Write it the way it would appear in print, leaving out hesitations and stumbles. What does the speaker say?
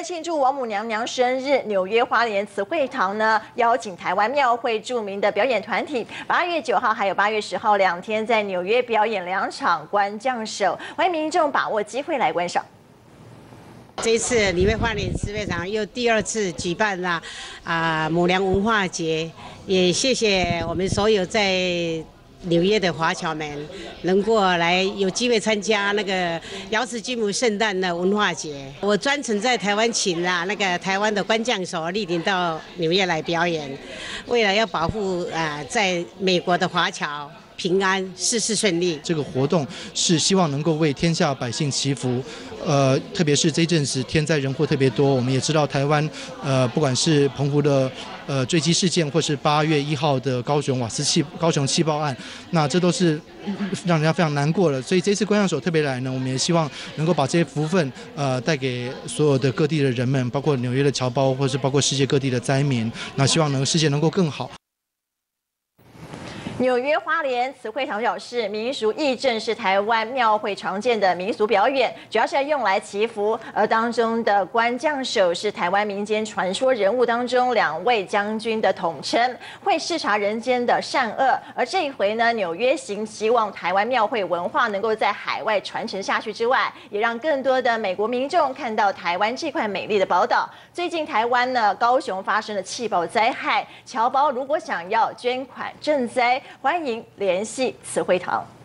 来庆祝王母娘娘生日，纽约花莲慈惠堂呢邀请台湾庙会著名的表演团体，8月9号还有8月10号2天在纽约表演2场官将手，欢迎民众把握机会来观赏。 这一次纽约花莲慈惠堂又第2次举办了母娘文化节，也谢谢我们所有在纽约的华侨们能够来有机会参加那个瑶池金母圣诞的文化节。我专程在台湾请那个台湾的官将手莅临到纽约来表演，为了要保护在美国的华侨。 平安，事事顺利。 这个活动是希望能够为天下百姓祈福，特别是这一阵子天灾人祸特别多，我们也知道台湾，不管是澎湖的坠机事件，或是8月1号的高雄气爆案，那这都是让人家非常难过的。所以这次官将手特别来呢，我们也希望能够把这些福分带给所有的各地的人们，包括纽约的侨胞，或是包括世界各地的灾民，那希望世界能够更好。 纽约花莲慈惠堂表示，民俗义正是台湾庙会常见的民俗表演，主要是要用来祈福。而当中的官将手是台湾民间传说人物当中2位将军的统称，会视察人间的善恶。而这一回呢，纽约行希望台湾庙会文化能够在海外传承下去之外，也让更多的美国民众看到台湾这块美丽的宝岛。最近台湾呢，高雄发生了气爆灾害，侨胞如果想要捐款赈灾。 欢迎联系慈惠堂。